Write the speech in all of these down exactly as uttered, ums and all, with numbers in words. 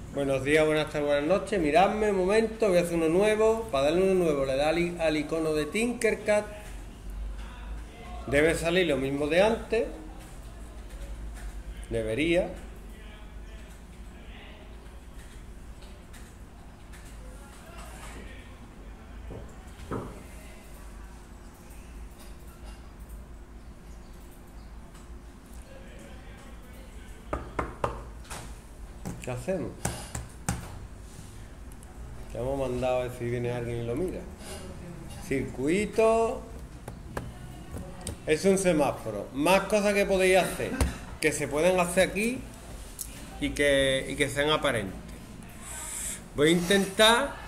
Buenos días, buenas tardes, buenas noches. Miradme un momento, voy a hacer uno nuevo. Para darle uno nuevo le da al, al icono de Tinkercad. Debe salir lo mismo de antes. Debería. ¿Qué hacemos? Que hemos mandado a ver si viene alguien y lo mira. Circuito. Es un semáforo. Más cosas que podéis hacer, que se pueden hacer aquí y que, y que sean aparentes. Voy a intentar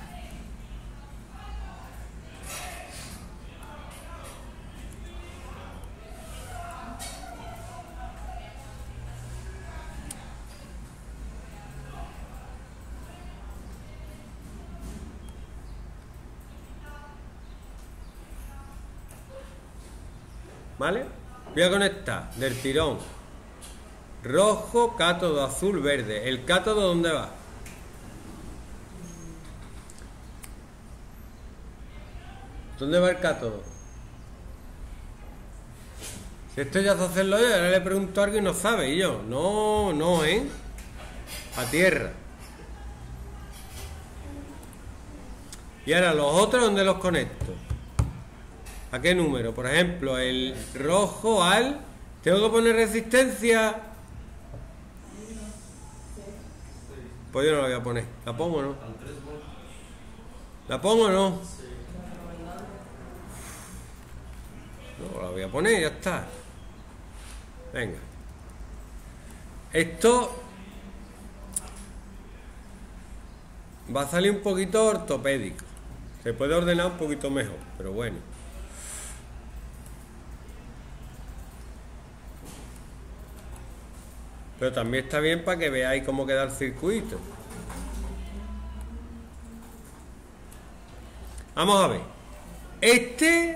¿vale? Voy a conectar del tirón. Rojo, cátodo, azul, verde. ¿El cátodo dónde va? ¿Dónde va el cátodo? Si esto ya se hacerlo yo, ahora le pregunto a alguien y no sabe. Y yo, no, no, ¿eh? A tierra. Y ahora los otros, ¿dónde los conecto? ¿A qué número? Por ejemplo, el rojo al... ¿Tengo que poner resistencia? Pues yo no la voy a poner. ¿La pongo o no? ¿La pongo o no? No, la voy a poner y ya está. Venga. Esto va a salir un poquito ortopédico. Se puede ordenar un poquito mejor, pero bueno. Pero también está bien para que veáis cómo queda el circuito. Vamos a ver. Este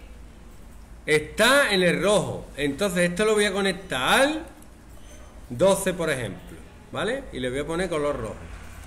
está en el rojo. Entonces esto lo voy a conectar al doce, por ejemplo. ¿Vale? Y le voy a poner color rojo.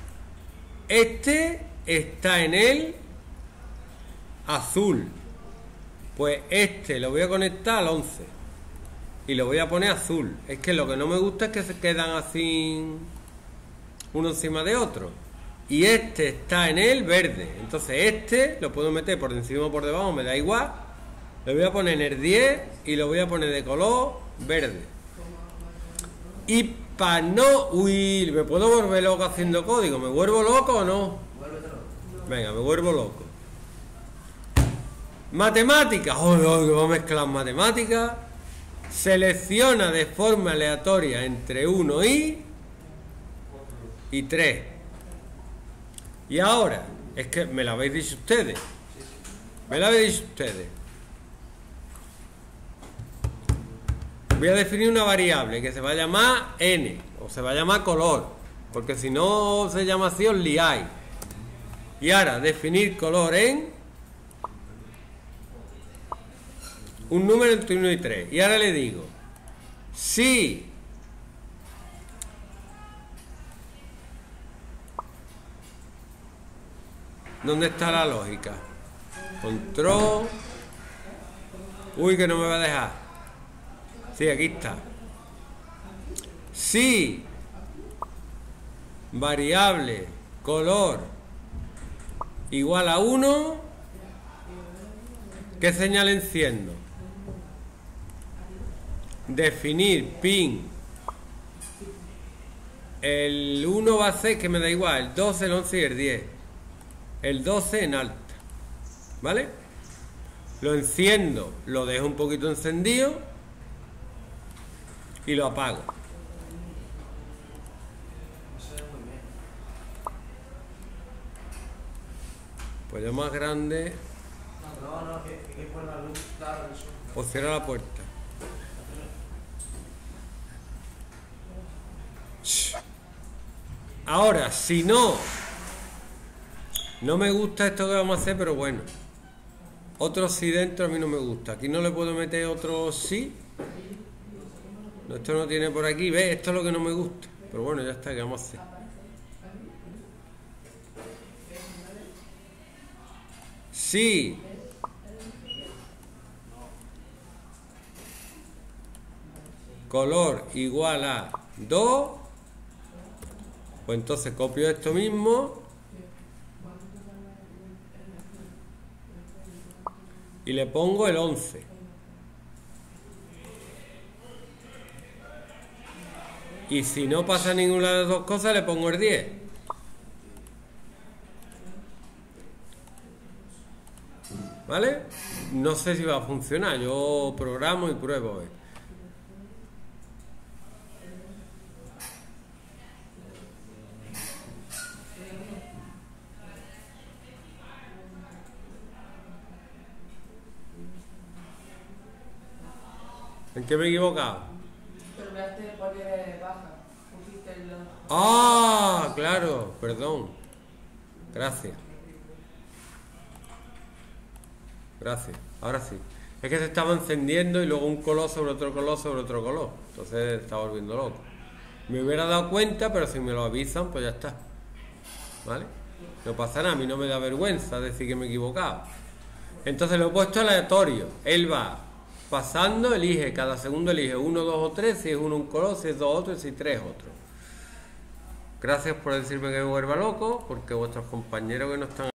Este está en el azul. Pues este lo voy a conectar al once. Y lo voy a poner azul. Es que lo que no me gusta es que se quedan así uno encima de otro. Y este está en el verde. Entonces este lo puedo meter por encima o por debajo, me da igual. Lo voy a poner en el diez y lo voy a poner de color verde. Y para no... Uy, ¿me puedo volver loco haciendo código? ¿Me vuelvo loco o no? Venga, me vuelvo loco. Matemáticas. Oh, oh, que va a mezclar matemáticas. Selecciona de forma aleatoria entre uno y y tres. Y ahora, es que me lo habéis dicho ustedes. Me lo habéis dicho ustedes. Voy a definir una variable que se va a llamar n o se va a llamar color, porque si no se llama así os liáis. Y ahora definir color en un número entre uno y tres. Y ahora le digo, si ¿dónde está la lógica? Control. Uy, que no me va a dejar. Sí, aquí está. Si variable color igual a uno, ¿qué señal enciendo? Definir pin. El uno va a ser que me da igual, el doce, el once y el diez. El doce en alta. ¿Vale? Lo enciendo, lo dejo un poquito encendido y lo apago. Pues yo más grande. No, no, que, que por la luz, claro, eso. O cierra la puerta. Ahora, si no, no me gusta esto que vamos a hacer, pero bueno. Otro sí dentro a mí no me gusta. Aquí no le puedo meter otro sí. No, esto no tiene por aquí. ¿Ves? Esto es lo que no me gusta. Pero bueno, ya está, ¿qué vamos a hacer? Si color igual a dos, pues entonces copio esto mismo y le pongo el once. Y si no pasa ninguna de las dos cosas, le pongo el diez. ¿Vale? No sé si va a funcionar. Yo programo y pruebo. ¿En qué me he equivocado? Pero me hace poner baja. Pusiste el... ¡Ah! Claro, perdón. Gracias. Gracias. Ahora sí. Es que se estaba encendiendo y luego un color sobre otro color sobre otro color. Entonces estaba volviendo loco. Me hubiera dado cuenta, pero si me lo avisan, pues ya está. ¿Vale? No pasa nada. A mí no me da vergüenza decir que me he equivocado. Entonces lo he puesto aleatorio. Él va pasando, elige, cada segundo elige uno, dos o tres, si es uno un color, si es dos otro, si es tres otro. Gracias por decirme que me vuelva loco, porque vuestros compañeros que no están